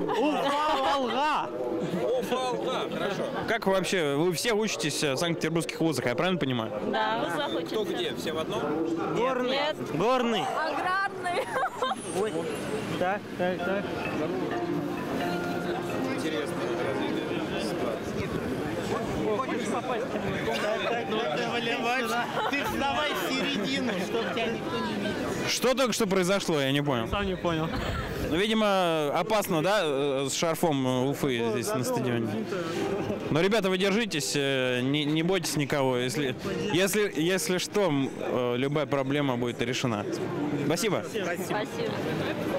Уфа-Волга. Уфа-Волга, хорошо. Как вообще, вы все учитесь в Санкт-Петербургских вузах, я правильно понимаю? Да, в вузах учатся. Кто где? Все в одном? Горный. Нет. Горный. Аграрный. Ой. Так. Интересно. Хочешь попасть? Ты вставай в середину, чтобы тебя никто не видел. Что только что произошло, я не понял. Сам не понял. Ну, видимо, опасно, да, с шарфом Уфы здесь на стадионе. Но, ребята, вы держитесь, не бойтесь никого. Если что, любая проблема будет решена. Спасибо. Спасибо.